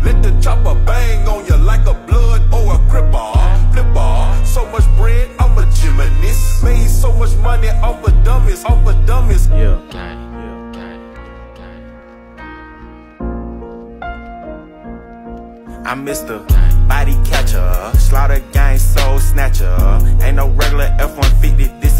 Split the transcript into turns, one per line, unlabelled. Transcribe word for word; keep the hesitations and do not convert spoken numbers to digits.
Let the chopper bang on you like a blood or a cripper. Flipper, so much bread, I'm a gymnast. Made so much money off of dummies, off of dummies.
Yeah.
I'm Mister Body Catcher, Slaughter Gang Soul Snatcher. Ain't no regular F one fifty, this